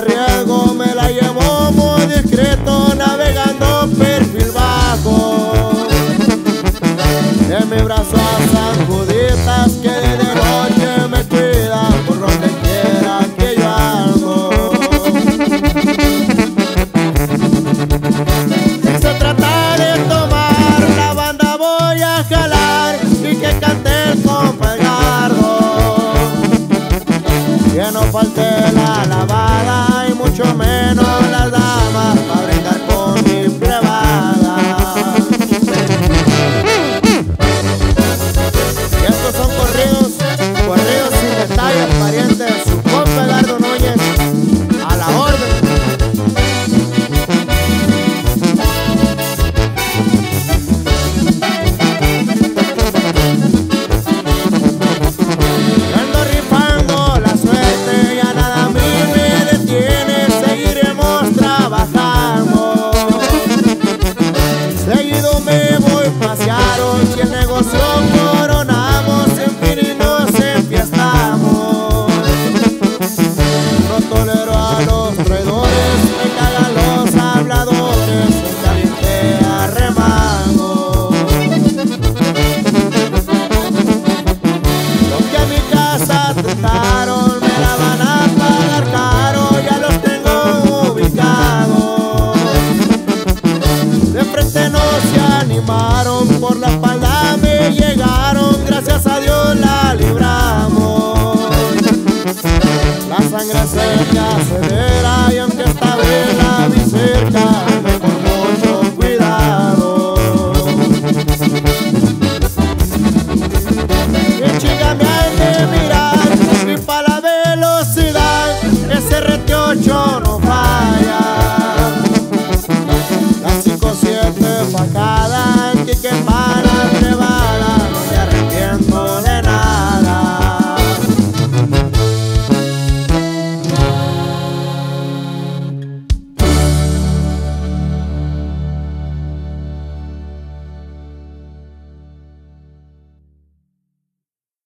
riesgo me la llevo muy discreto, navegando perfil bajo. De mi brazo a San Juditas, que de noche me cuidan por donde quiera que yo ando. Se trata de tomar, la banda voy a jalar y que cante el compa Edgardo. Que no falte la lavada y mucho menos